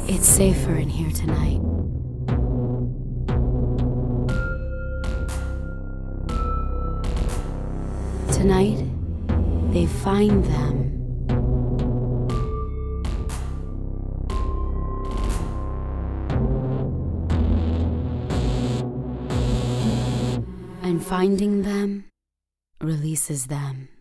It's safer in here tonight. Tonight, they find them. And finding them releases them.